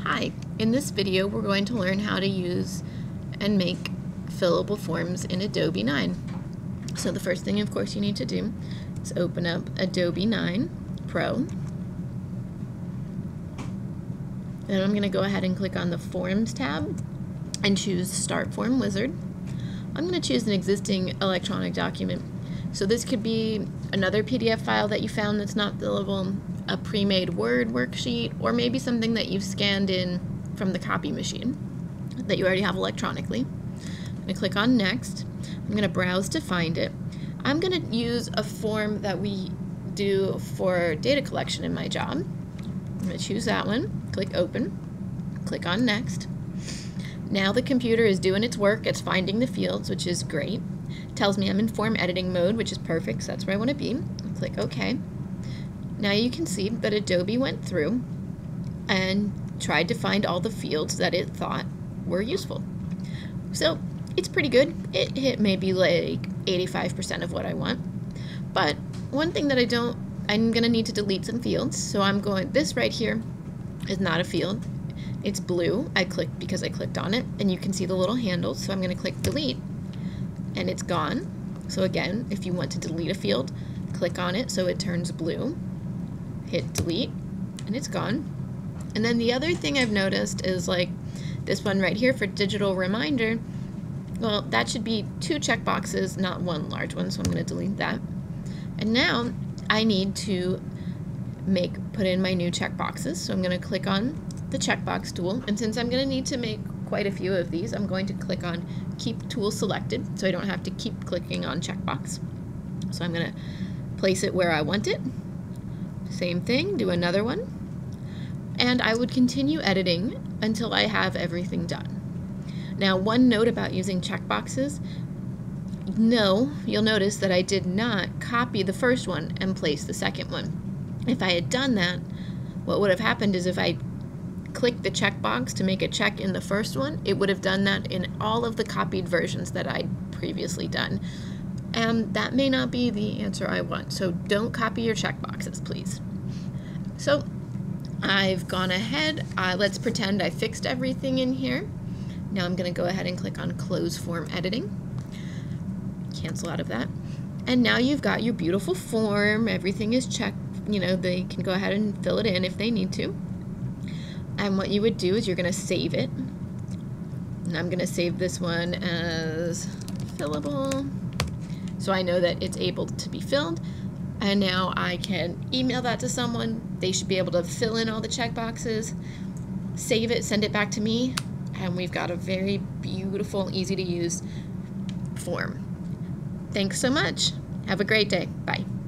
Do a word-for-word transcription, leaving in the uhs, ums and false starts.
Hi, in this video we're going to learn how to use and make fillable forms in Adobe nine. So the first thing of course you need to do is open up Adobe nine Pro. And I'm going to go ahead and click on the Forms tab and choose Start Form Wizard. I'm going to choose an existing electronic document. So this could be another P D F file that you found that's not fillable, a pre-made Word worksheet, or maybe something that you've scanned in from the copy machine that you already have electronically. I'm going to click on Next. I'm going to browse to find it. I'm going to use a form that we do for data collection in my job. I'm going to choose that one, click Open, click on Next. Now the computer is doing its work. It's finding the fields, which is great. It tells me I'm in form editing mode, which is perfect, so that's where I want to be. I'll click OK. Now you can see that Adobe went through and tried to find all the fields that it thought were useful. So it's pretty good. It hit maybe like eighty-five percent of what I want. But one thing that I don't, I'm going to need to delete some fields. So I'm going, this right here is not a field. It's blue. I clicked because I clicked on it, and you can see the little handles. So I'm going to click delete, and it's gone. So again, if you want to delete a field, click on it so it turns blue. Hit delete, and it's gone. And then the other thing I've noticed is like this one right here for digital reminder. Well, that should be two checkboxes, not one large one, so I'm going to delete that. And now I need to make put in my new checkboxes. So I'm going to click on the checkbox tool, and since I'm going to need to make quite a few of these, I'm going to click on Keep Tool Selected so I don't have to keep clicking on checkbox. So I'm going to place it where I want it. Same thing, do another one, and I would continue editing until I have everything done. Now, one note about using checkboxes, no, you'll notice that I did not copy the first one and place the second one. If I had done that, what would have happened is if I clicked the checkbox to make a check in the first one, it would have done that in all of the copied versions that I'd previously done. And that may not be the answer I want, so don't copy your checkboxes, please. So I've gone ahead, uh, let's pretend I fixed everything in here. Now I'm going to go ahead and click on Close Form Editing, cancel out of that, and now you've got your beautiful form. Everything is checked, you know, they can go ahead and fill it in if they need to. And what you would do is you're going to save it, and I'm going to save this one as fillable, so I know that it's able to be filled, and now I can email that to someone. They should be able to fill in all the checkboxes, save it, send it back to me, and we've got a very beautiful, easy to use form. Thanks so much. Have a great day. Bye.